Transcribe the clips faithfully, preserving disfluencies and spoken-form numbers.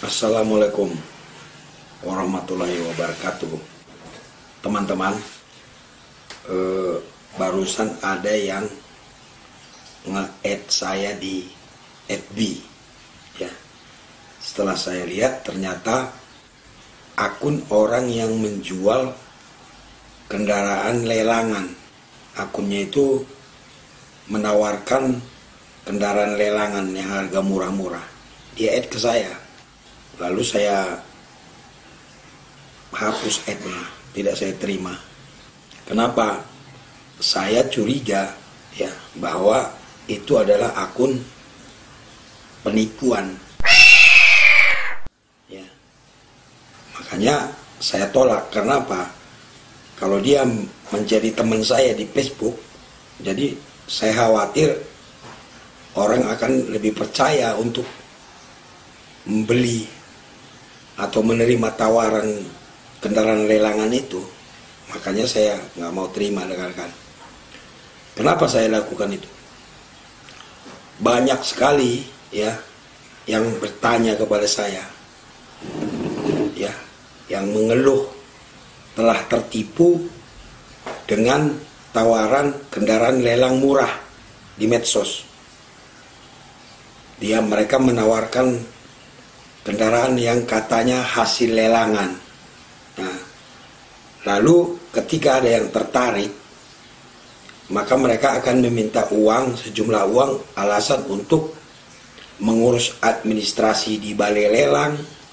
Assalamualaikum warahmatullahi wabarakatuh. Teman-teman, eh, barusan ada yang nge-add saya di F B ya. Setelah saya lihat, ternyata akun orang yang menjual kendaraan lelangan. Akunnya itu menawarkan kendaraan lelangan yang harga murah-murah. Dia add ke saya, lalu saya hapus ad-nya, tidak saya terima. Kenapa? Saya curiga ya bahwa itu adalah akun penipuan. Ya. Makanya saya tolak. Kenapa? Kalau dia menjadi teman saya di Facebook, jadi saya khawatir orang akan lebih percaya untuk membeli atau menerima tawaran kendaraan lelangan itu. Makanya saya nggak mau terima, rekan-rekan. Kenapa saya lakukan itu? Banyak sekali ya yang bertanya kepada saya, ya, yang mengeluh telah tertipu dengan tawaran kendaraan lelang murah di medsos. Dia mereka menawarkan kendaraan yang katanya hasil lelangan. Nah, lalu ketika ada yang tertarik, maka mereka akan meminta uang, sejumlah uang, alasan untuk mengurus administrasi di balai lelang.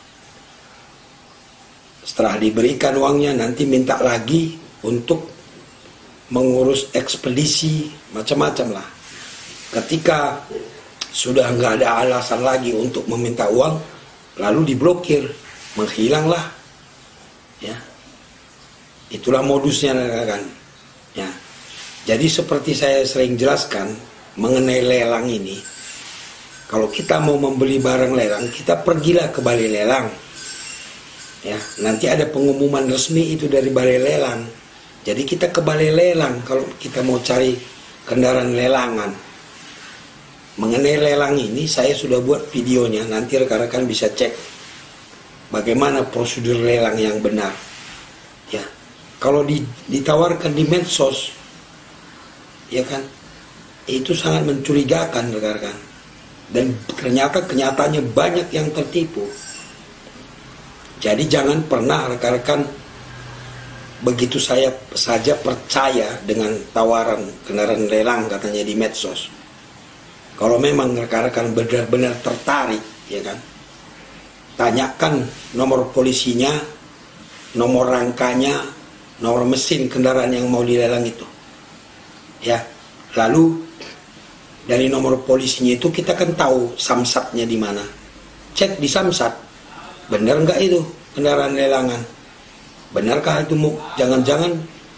Setelah diberikan uangnya, nanti minta lagi untuk mengurus ekspedisi, macam-macam lah. Ketika sudah nggak ada alasan lagi untuk meminta uang, lalu diblokir, menghilanglah, ya. Itulah modusnya, kan? Ya. Jadi seperti saya sering jelaskan mengenai lelang ini, kalau kita mau membeli barang lelang, kita pergilah ke balai lelang, ya. Nanti ada pengumuman resmi itu dari balai lelang. Jadi kita ke balai lelang kalau kita mau cari kendaraan lelangan. Mengenai lelang ini saya sudah buat videonya, nanti rekan-rekan bisa cek bagaimana prosedur lelang yang benar. Ya, kalau di, ditawarkan di medsos, ya kan, itu sangat mencurigakan, rekan-rekan. Dan ternyata kenyataannya banyak yang tertipu. Jadi jangan pernah rekan-rekan begitu saya saja percaya dengan tawaran kendaraan lelang katanya di medsos. Kalau memang rekan-rekan benar-benar tertarik, ya kan, tanyakan nomor polisinya, nomor rangkanya, nomor mesin kendaraan yang mau dilelang itu, ya. Lalu dari nomor polisinya itu kita kan tahu samsatnya di mana. Cek di samsat, benar nggak itu kendaraan lelangan? Benarkah itu? Jangan-jangan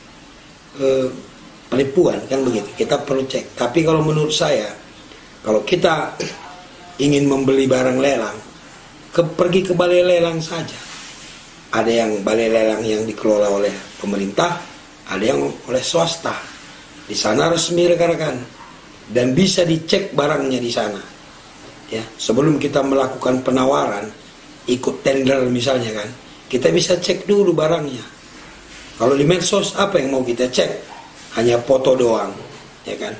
eh, penipuan, kan begitu? Kita perlu cek. Tapi kalau menurut saya, kalau kita ingin membeli barang lelang, ke, pergi ke balai lelang saja. Ada yang balai lelang yang dikelola oleh pemerintah, ada yang oleh swasta. Di sana resmi, rekan-rekan, dan bisa dicek barangnya di sana. Ya, sebelum kita melakukan penawaran, ikut tender misalnya kan, kita bisa cek dulu barangnya. Kalau di medsos apa yang mau kita cek? Hanya foto doang, ya kan?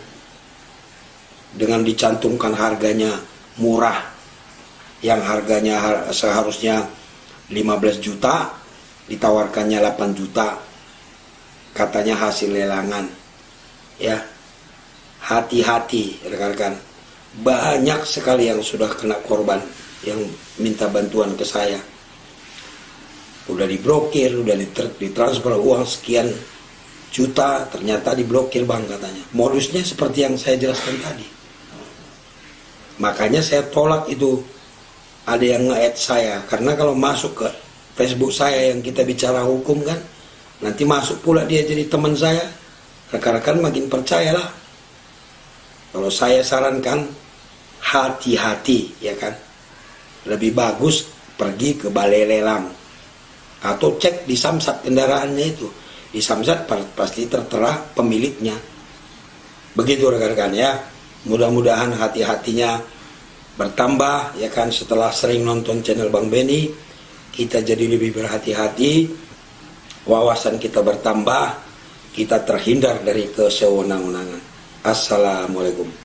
Dengan dicantumkan harganya murah, yang harganya seharusnya lima belas juta, ditawarkannya delapan juta, katanya hasil lelangan. Ya, hati-hati rekan-rekan, banyak sekali yang sudah kena korban, yang minta bantuan ke saya. Udah diblokir, udah ditransfer uang sekian juta, ternyata diblokir bang katanya. Modusnya seperti yang saya jelaskan tadi. Makanya saya tolak itu ada yang nge-add saya, karena kalau masuk ke Facebook saya yang kita bicara hukum kan, nanti masuk pula dia jadi teman saya, rekan-rekan makin percayalah. Kalau saya sarankan hati-hati, ya kan, lebih bagus pergi ke balai lelang atau cek di samsat kendaraannya itu. Di samsat pasti tertera pemiliknya. Begitu rekan-rekan ya. Mudah-mudahan hati-hatinya bertambah, ya kan, setelah sering nonton channel Bang Benny, kita jadi lebih berhati-hati, wawasan kita bertambah, kita terhindar dari kesewenang-wenangan. Assalamualaikum.